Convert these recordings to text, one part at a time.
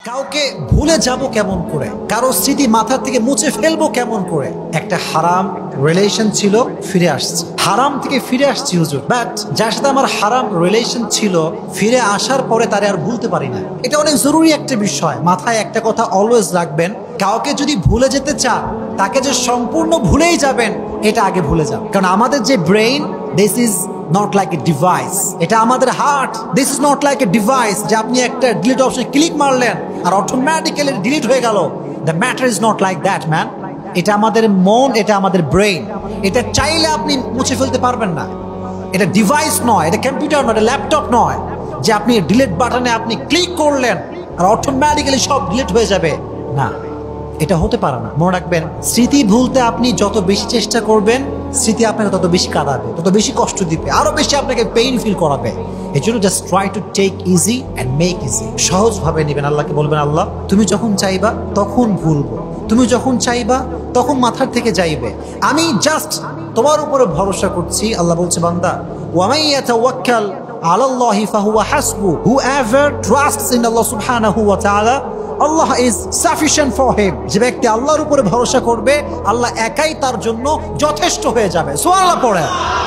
কাউকে ভুলে যাব কেমন করে, কারো স্মৃতি মাথা থেকে মুছে ফেলবো কেমন করে। একটা হারাম রিলেশন ছিল, ফিরে আসছি, হারাম থেকে ফিরে আসছি হুজুর, বাট যার সাথে আমার হারাম রিলেশন ছিল ফিরে আসার পরে তারে আর ভুলতে পারি না। এটা অনেক জরুরি একটা বিষয়, মাথায় একটা কথা অলওয়েজ রাখবেন, কাউকে যদি ভুলে যেতে চান তাকে যে সম্পূর্ণ ভুলেই যাবেন এটা আগে ভুলে যান। কারণ আমাদের যে brain, this is not like a device, এটা আমাদের heart, this is not like a device যে আপনি একটা ডিলিট অপশনে ক্লিক মারলেন আর অটোমেটিক্যালি ডিলিট হয়ে গেল। the matter is not like that man, এটা আমাদের মন, এটা আমাদের ব্রেইন, এটা চাইলে আপনি মুছে ফেলতে পারবেন না। এটা ডিভাইস নয়, এটা কম্পিউটার নয়, এটা ল্যাপটপ নয় যে আপনি ডিলিট বাটনে আপনি ক্লিক করলেন আর অটোমেটিক্যালি সব ডিলিট হয়ে যাবে, না, এটা হতে পারে না। মনে রাখবেন, স্মৃতি ভুলতে আপনি যত বেশি চেষ্টা করবেন স্মৃতি আপনাকে তত বেশি কাঁদাবে, তত বেশি কষ্ট দিবে, আরো বেশি আপনাকে পেইন ফিল করাবে। এই জন্য just try to take easy and make easy, সহজ ভাবে নেবেন। আল্লাহকে বলবেন, আল্লাহ তুমি যখন চাইবা তখন ভুলবো, তুমি যখন চাইবা তখন মাথার থেকে যাইবে, আমি জাস্ট তোমার উপরে ভরসা করছি। আল্লাহ বলছে, বান্দা ওয়ামাই ইয়াতাওয়াক্কাল আলাল্লাহি ফাহুয়া হাসবু, whoever trusts in Allah subhanahu wa ta'ala, Allah is sufficient for him, যে ব্যক্তি আল্লাহর উপরে ভরসা করবে আল্লাহ একাই তার জন্য যথেষ্ট হয়ে যাবে। সুবহানাল্লাহ পড়ে,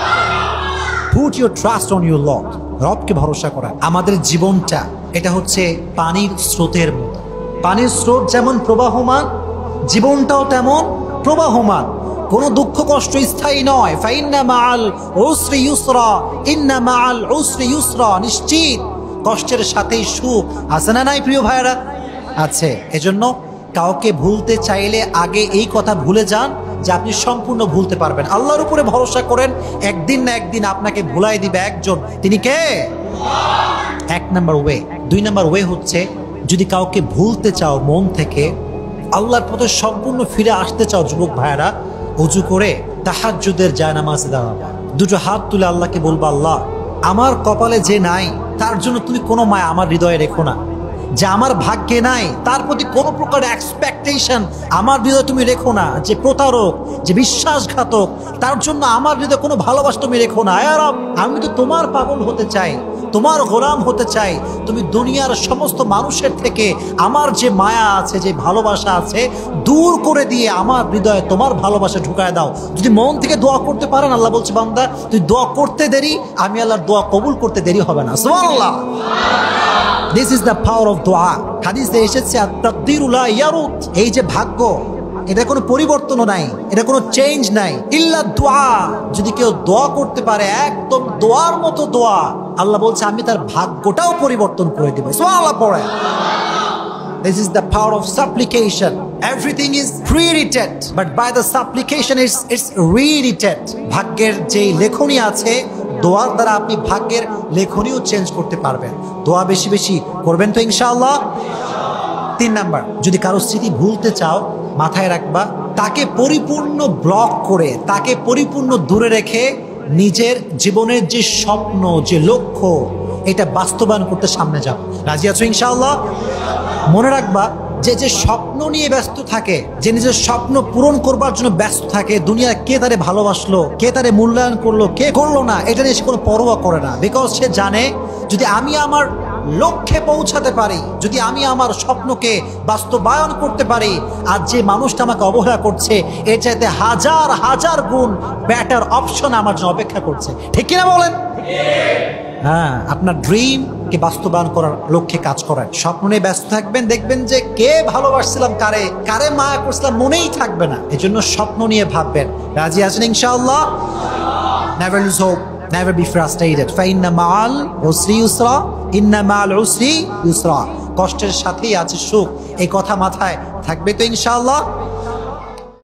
put your trust on your Lord, রবকে ভরসা করা। আমাদের জীবনটা এটা হচ্ছে পানির স্রোতের মতো, পানির স্রোত যেমন প্রবাহমান জীবনটাও তেমন প্রবাহমান, কোনো দুঃখ কষ্ট স্থায়ী নয়। ফাইন্না মাআল উসরি ইউসরা, ইন্না মাআল উসরি ইউসরা, নিশ্চিত কষ্টের সাথেই সুখ আছে না নাই প্রিয় ভাইরা? আছে। এজন্য কাউকে ভুলতে চাইলে আগে এই কথা ভুলে যান যে আপনি সম্পূর্ণ ভুলতে পারবেন। আল্লাহর উপরে ভরসা করেন, একদিন না একদিন আপনাকে ভুলাই দিবে একজন, তিনি কে? এক নাম্বার ওয়ে। দুই নাম্বার ওয়ে হচ্ছে, যদি কাউকে ভুলতে চাও মন থেকে, আল্লাহর পথে সম্পূর্ণ ফিরে আসতে চাও যুবক ভাইয়েরা, ওযু করে তাহাজ্জুদের জায়নামাজে দাঁড়াবা, দুটো হাত তুলে আল্লাহকে বলবা, আল্লাহ আমার কপালে যে নাই তার জন্য তুমি কোনো মায়া আমার হৃদয়ে রেখো না, যে আমার ভাগ্যে নাই তার প্রতি কোনো প্রকার এক্সপেকটেশন আমার হৃদয়ে তুমি রেখো না, যে প্রতারক, যে বিশ্বাসঘাতক তার জন্য আমার হৃদয়ে কোনো ভালোবাসা তুমি রেখো না। আয় রব, আমি তো তোমার পাগল হতে চাই, তোমার গোলাম হতে চাই, তুমি দুনিয়ার সমস্ত মানুষের থেকে আমার যে মায়া আছে, যে ভালোবাসা আছে দূর করে দিয়ে আমার হৃদয়ে তোমার ভালোবাসা ঢুকায় দাও। যদি মন থেকে দোয়া করতে পারেন, আল্লাহ বলছে, বান্দা তুই দোয়া করতে দেরি, আমি আল্লাহর দোয়া কবুল করতে দেরি হবে না। সুবহানাল্লাহ, this is the power of দোয়া। হাদিসে এসেছে, আত-তাকদীরু লা ইয়ারুদ, এই যে ভাগ্য এটা কোনো পরিবর্তনও নাই, এটা কোনো চেঞ্জ নাই, ইল্লা দোয়া। যদি কেউ দোয়া করতে পারে একদম দোয়ার মতো দোয়া, আল্লাহ বলছে আমি তার ভাগ্যটাও পরিবর্তন করে দেব। সুবহানাল্লাহ পড়ে, this is the power of supplication. Everything is pre-written, but by the supplication it's rewritten. ভাগ্যের যে লেখনী আছে, দোয়ার দ্বারা আপনি ভাগ্যের লেখনীও চেঞ্জ করতে পারবেন। দোয়া বেশি বেশি করবেন তো ইনশাআল্লাহ। তিন নাম্বার, যদি কারো স্মৃতি ভুলতে চাও মাথায় রাখবা, তাকে পরিপূর্ণ ব্লক করে, তাকে পরিপূর্ণ দূরে রেখে নিজের জীবনের যে স্বপ্ন, যে লক্ষ্য, এটা বাস্তবায়ন করতে সামনে যাও। রাজি আছো ইনশাআল্লাহ? মনে রাখবা, যে যে স্বপ্ন নিয়ে ব্যস্ত থাকে, যে নিজের স্বপ্ন পূরণ করবার জন্য ব্যস্ত থাকে, দুনিয়া কে তারে ভালোবাসলো, কে তারে মূল্যায়ন করলো, কে করলো না, এটা নিয়ে সে কোনো পরোয়া করে না। বিকজ সে জানে, যদি আমি আমার লক্ষ্যে পৌঁছাতে পারি, যদি আমি আমার স্বপ্নকে বাস্তবায়ন করতে পারি, আর যে মানুষটা আমাকে অবহেলা করছে এর চাইতে হাজার হাজার গুণ বেটার অপশন আমার জন্য অপেক্ষা করছে। ঠিক কিনা বলেন? হ্যাঁ, আপনার ড্রিম কে বাস্তবায়ন করার লক্ষ্যে কাজ করেন, স্বপ্ন নিয়ে ব্যস্ত থাকবেন, দেখবেন যে কে ভালোবাসছিলাম, কারে কারে মায়া করছিলাম মনেই থাকবে না। এজন্য স্বপ্ন নিয়ে ভাববেন। রাজি আছেন ইনশাআল্লাহ? Never lose hope, never be frustrated. ফাইন্না মাআল উসরি ইউসরা, ইন্না মাআল উসরি ইউসরা, কষ্টের সাথেই আছে সুখ। এই কথা মাথায় থাকবে তো ইনশাআল্লাহ?